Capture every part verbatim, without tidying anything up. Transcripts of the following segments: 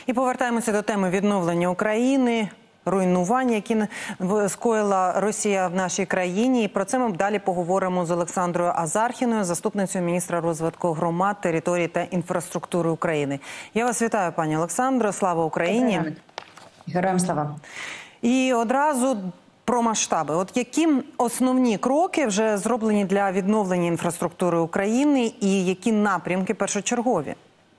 І повертаємося до теми відновлення України, руйнування, які скоїла Росія в нашій країні. І про це ми далі поговоримо з Олександрою Азархіною, заступницею міністра розвитку громад, територій та інфраструктури України. Я вас вітаю, пані Олександро. Слава Україні! Героям слава! І одразу про масштаби. От які основні кроки вже зроблені для відновлення інфраструктури України і які напрямки першочергові?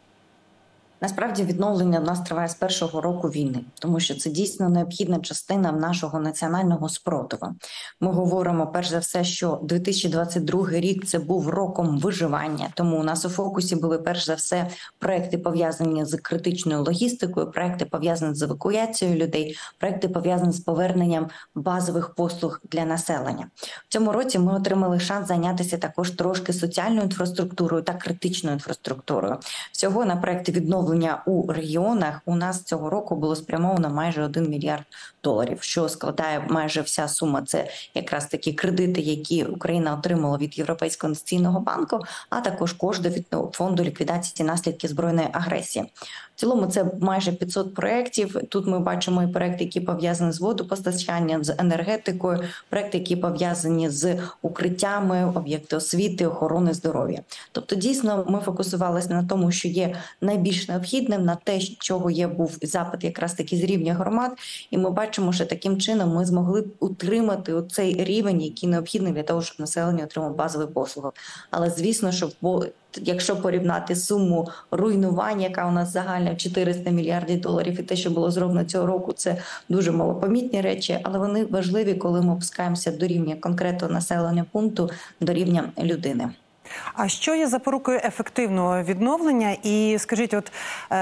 Насправді відновлення в нас триває з першого року війни, тому що це дійсно необхідна частина нашого національного спротиву. Ми говоримо перш за все, що дві тисячі двадцять другий рік це був роком виживання, тому у нас у фокусі були перш за все проекти пов'язані з критичною логістикою, проекти пов'язані з евакуацією людей, проекти пов'язані з поверненням базових послуг для населення. В цьому році ми отримали шанс зайнятися також трошки соціальною інфраструктурою та критичною інфраструктурою. Всього на проекти відновлення у регіонах у нас цього року було спрямовано майже один мільярд доларів, що складає майже вся сума. Це якраз такі кредити, які Україна отримала від Європейського інвестиційного банку, а також кошти від фонду ліквідації наслідків збройної агресії. В цілому це майже п'ятсот проєктів. Тут ми бачимо і проєкти, які пов'язані з водопостачанням, з енергетикою, проєкти, які пов'язані з укриттями, об'єкти освіти, охорони здоров'я. Тобто дійсно ми фокусувалися на тому, що є найбільш необхідним, на те, чого є був запит якраз таки з рівня громад, і ми бачимо, що таким чином ми змогли утримати оцей рівень, який необхідний для того, щоб населення отримало базові послуги. Але звісно, що якщо порівняти суму руйнування, яка у нас загальна в чотириста мільярдів доларів, і те, що було зроблено цього року, це дуже малопомітні речі, але вони важливі, коли ми опускаємося до рівня конкретного населення пункту, до рівня людини. А що є запорукою ефективного відновлення? І скажіть, от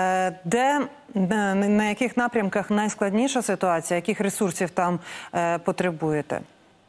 де, на яких напрямках найскладніша ситуація, яких ресурсів там потребуєте?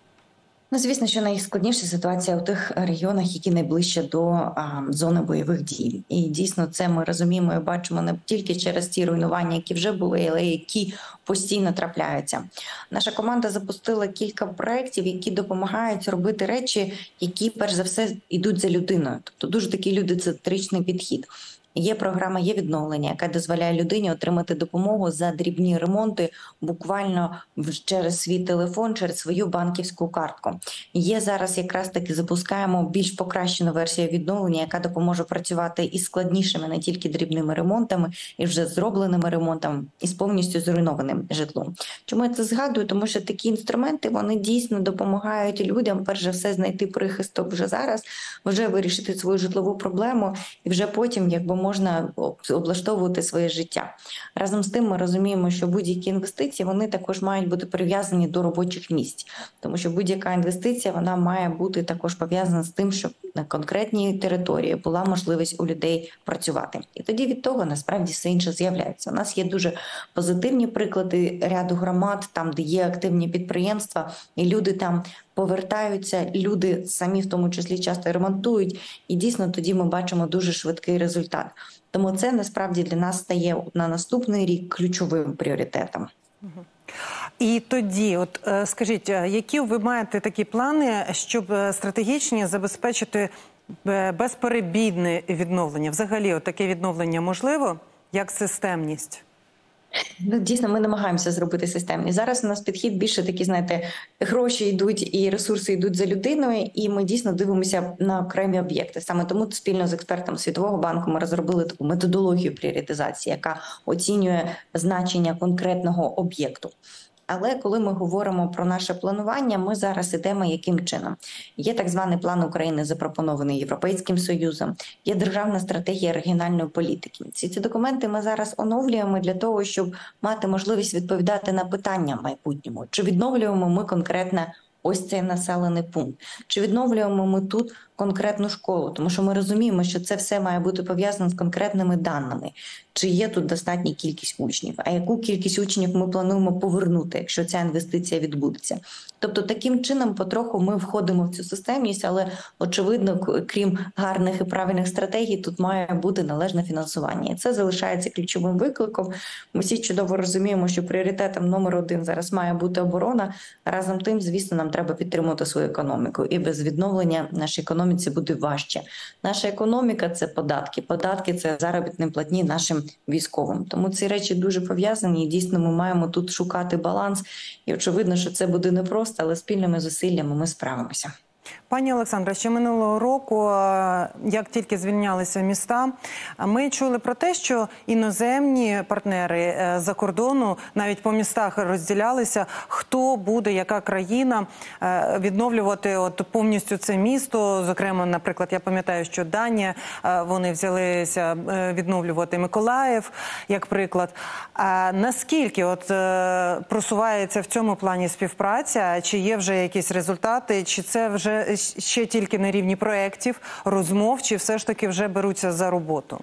Ну, звісно, що найскладніша ситуація у тих регіонах, які найближче до а, зони бойових дій. І дійсно це ми розуміємо і бачимо не тільки через ті руйнування, які вже були, але які постійно трапляються. Наша команда запустила кілька проєктів, які допомагають робити речі, які, перш за все, йдуть за людиною. Тобто дуже такий людоцентричний підхід. Є програма «Є відновлення», яка дозволяє людині отримати допомогу за дрібні ремонти буквально через свій телефон, через свою банківську картку. Є зараз якраз таки запускаємо більш покращену версію відновлення, яка допоможе працювати із складнішими не тільки дрібними ремонтами, і вже зробленими ремонтами, і з повністю зруйнованим житлом. Чому я це згадую? Тому що такі інструменти, вони дійсно допомагають людям, перш за все, знайти прихисток вже зараз, вже вирішити свою житлову проблему, і вже потім, якби можна облаштовувати своє життя. Разом з тим ми розуміємо, що будь-які інвестиції, вони також мають бути прив'язані до робочих місць. Тому що будь-яка інвестиція, вона має бути також пов'язана з тим, щоб на конкретній території була можливість у людей працювати. І тоді від того, насправді, все інше з'являється. У нас є дуже позитивні приклади ряду громад, там, де є активні підприємства, і люди там повертаються, люди самі в тому числі часто ремонтують, і дійсно тоді ми бачимо дуже швидкий результат. Тому це насправді для нас стає на наступний рік ключовим пріоритетом. І тоді, от скажіть, які ви маєте такі плани, щоб стратегічні забезпечити безперебійне відновлення? Взагалі, от таке відновлення можливо, як системність? Ну, дійсно, ми намагаємося зробити системні. Зараз у нас підхід більше такі, знаєте, гроші йдуть і ресурси йдуть за людиною, і ми дійсно дивимося на окремі об'єкти. Саме тому спільно з експертом Світового банку ми розробили таку методологію пріоритизації, яка оцінює значення конкретного об'єкту. Але коли ми говоримо про наше планування, ми зараз ідемо яким чином? Є так званий план України, запропонований Європейським Союзом, є державна стратегія регіональної політики. Всі ці документи ми зараз оновлюємо для того, щоб мати можливість відповідати на питання в майбутньому. Чи відновлюємо ми конкретно ось цей населений пункт? Чи відновлюємо ми тут конкретну школу? Тому що ми розуміємо, що це все має бути пов'язано з конкретними даними. Чи є тут достатня кількість учнів? А яку кількість учнів ми плануємо повернути, якщо ця інвестиція відбудеться? Тобто таким чином потроху ми входимо в цю системність, але очевидно, крім гарних і правильних стратегій, тут має бути належне фінансування. І це залишається ключовим викликом. Ми всі чудово розуміємо, що пріоритетом номер один зараз має бути оборона. Разом тим, звісно, нам треба підтримувати свою економіку. І без відновлення нашій економіці буде важче. Наша економіка – це податки. Податки – це заробітні платні нашим військовим. Тому ці речі дуже пов'язані, і дійсно ми маємо тут шукати баланс. І очевидно, що це буде непросто, але спільними зусиллями ми справимося. Пані Олександра, ще минулого року, як тільки звільнялися міста, ми чули про те, що іноземні партнери за кордону навіть по містах розділялися, хто буде, яка країна відновлювати от повністю це місто. Зокрема, наприклад, я пам'ятаю, що Данія, вони взялися відновлювати Миколаїв, як приклад. А наскільки от просувається в цьому плані співпраця? Чи є вже якісь результати? Чи це вже ще тільки на рівні проєктів, розмов, чи все ж таки вже беруться за роботу?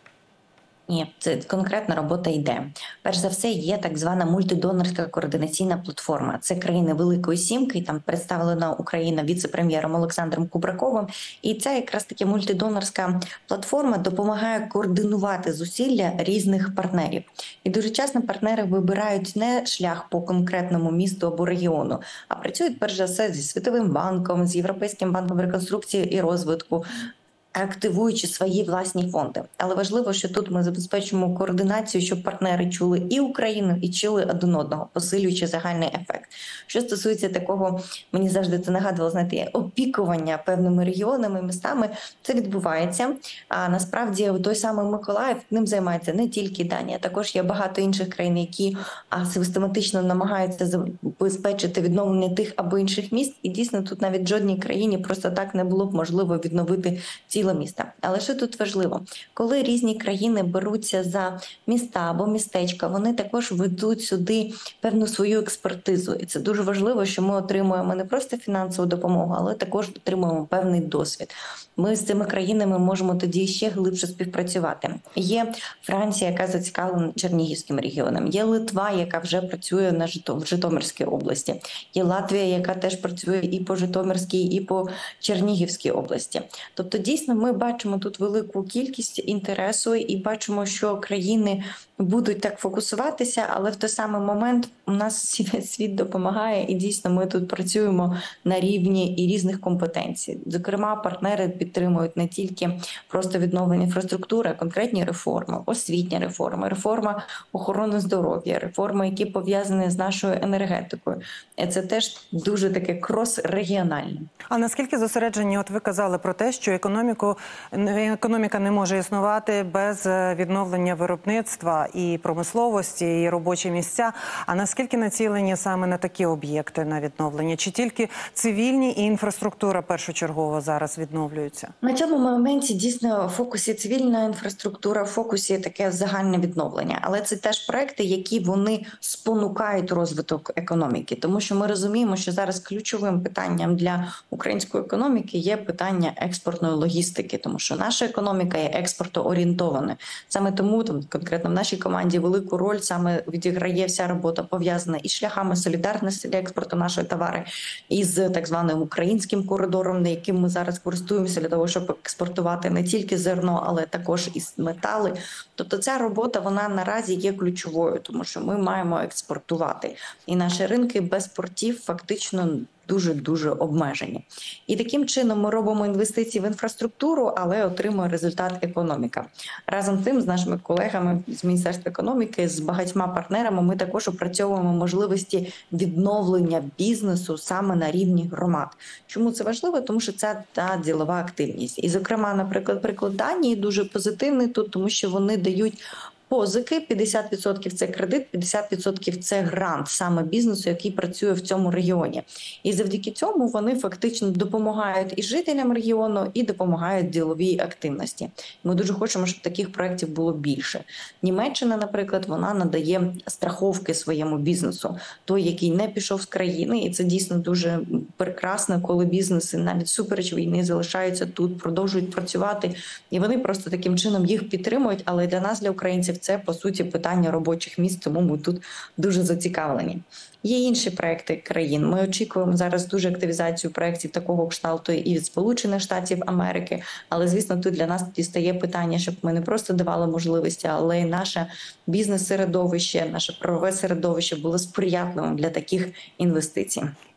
Ні, це конкретна робота йде. Перш за все, є так звана мультидонорська координаційна платформа. Це країни Великої Сімки, там представлена Україна віце-прем'єром Олександром Кубраковим. І ця якраз таки мультидонорська платформа допомагає координувати зусилля різних партнерів. І дуже часто партнери вибирають не шлях по конкретному місту або регіону, а працюють перш за все зі Світовим банком, з Європейським банком реконструкції і розвитку, активуючи свої власні фонди. Але важливо, що тут ми забезпечимо координацію, щоб партнери чули і Україну, і чули один одного, посилюючи загальний ефект. Що стосується такого, мені завжди це нагадувало, знаєте, опікування певними регіонами, містами, це відбувається. А насправді той самий Миколаїв, ним займається не тільки Данія, також є багато інших країн, які систематично намагаються забезпечити відновлення тих або інших міст. І дійсно тут навіть жодній країні просто так не було б можливо відновити ці міста. Але що тут важливо? Коли різні країни беруться за міста або містечка, вони також ведуть сюди певну свою експертизу. І це дуже важливо, що ми отримуємо не просто фінансову допомогу, але також отримуємо певний досвід. Ми з цими країнами можемо тоді ще глибше співпрацювати. Є Франція, яка зацікавлена Чернігівським регіоном. Є Литва, яка вже працює на Жито... в Житомирській області. Є Латвія, яка теж працює і по Житомирській, і по Чернігівській області. Тобто, дійсно, ми бачимо тут велику кількість інтересу і бачимо, що країни будуть так фокусуватися, але в той самий момент у нас весь світ допомагає, і дійсно ми тут працюємо на рівні і різних компетенцій. Зокрема, партнери підтримують не тільки просто відновлення інфраструктури, а конкретні реформи, освітні реформи, реформа охорони здоров'я, реформи, які пов'язані з нашою енергетикою. І це теж дуже таке крос-регіональне. А наскільки зосереджені, от ви казали про те, що економіку, економіка не може існувати без відновлення виробництва і промисловості, і робочі місця. А наскільки націлені саме на такі об'єкти на відновлення? Чи тільки цивільні і інфраструктура першочергово зараз відновлюються? На цьому моменті дійсно в фокусі цивільна інфраструктура, в фокусі таке загальне відновлення. Але це теж проекти, які вони спонукають розвиток економіки. Тому що ми розуміємо, що зараз ключовим питанням для української економіки є питання експортної логістики, тому що наша економіка є експортоорієнтована. Саме тому там конкретно в нашій команді велику роль саме відіграє вся робота пов'язана із шляхами солідарності для експорту нашої товари, із так званим українським коридором, на яким ми зараз користуємося для того, щоб експортувати не тільки зерно, але також і метали. Тобто ця робота, вона наразі є ключовою, тому що ми маємо експортувати. І наші ринки без портів фактично дуже-дуже обмежені. І таким чином ми робимо інвестиції в інфраструктуру, але отримує результат економіка. Разом з тим, з нашими колегами з Міністерства економіки, з багатьма партнерами ми також опрацьовуємо можливості відновлення бізнесу саме на рівні громад. Чому це важливо? Тому що це та ділова активність. І, зокрема, наприклад, приклад Данії дуже позитивний тут, тому що вони дають позики, п'ятдесят відсотків це кредит, п'ятдесят відсотків це грант саме бізнесу, який працює в цьому регіоні. І завдяки цьому вони фактично допомагають і жителям регіону, і допомагають діловій активності. Ми дуже хочемо, щоб таких проєктів було більше. Німеччина, наприклад, вона надає страховки своєму бізнесу, той, який не пішов з країни, і це дійсно дуже прекрасно, коли бізнеси навіть супереч війни залишаються тут, продовжують працювати, і вони просто таким чином їх підтримують, але для нас, для українців, це, по суті, питання робочих місць, тому ми тут дуже зацікавлені. Є інші проекти країн. Ми очікуємо зараз дуже активізацію проєктів такого кшталту і від Сполучених Штатів Америки, але, звісно, тут для нас тоді стає питання, щоб ми не просто давали можливості, але й наше бізнес-середовище, наше правове середовище було сприятливим для таких інвестицій.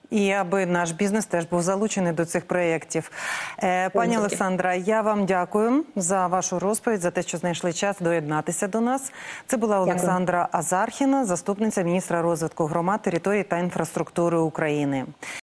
І аби наш бізнес теж був залучений до цих проєктів. Е, пані Олександра, я вам дякую за вашу розповідь, за те, що знайшли час доєднатися до нас. Це була Олександра Азархіна, заступниця міністра розвитку громад, територій та інфраструктури України.